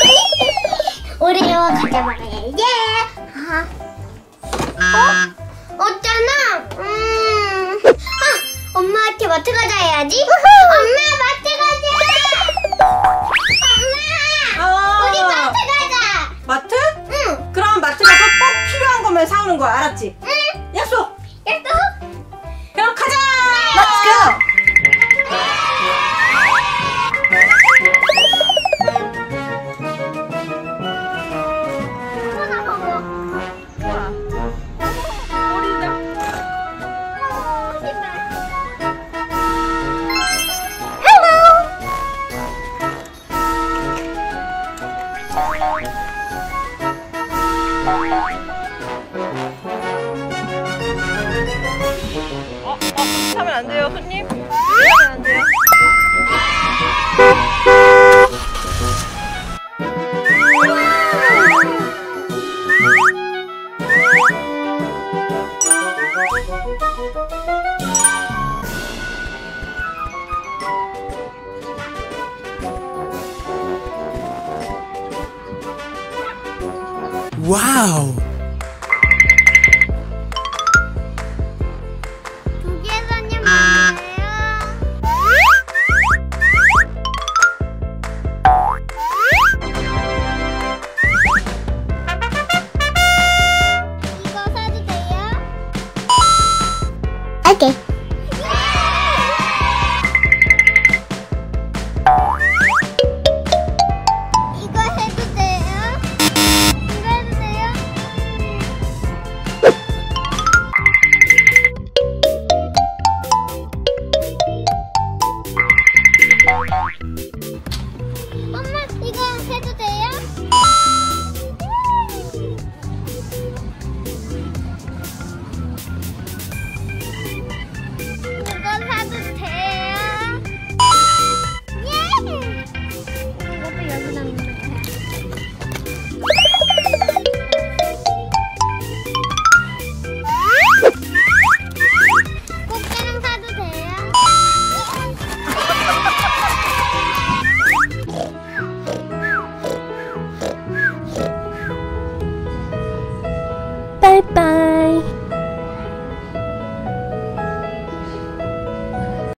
오레오 가져버려야지. 없잖아. 엄마한테 마트 가자 해야지. 엄마 마트 가자. 엄마 우리 마트 가자. 마트? 응. 그럼 마트 가서 꼭 필요한 것만 사오는 거야, 알았지? 응. 약속! 약속. 그럼 가자! Let's go! 하면 안 돼요, 손님. 하면 안 돼요. 와우.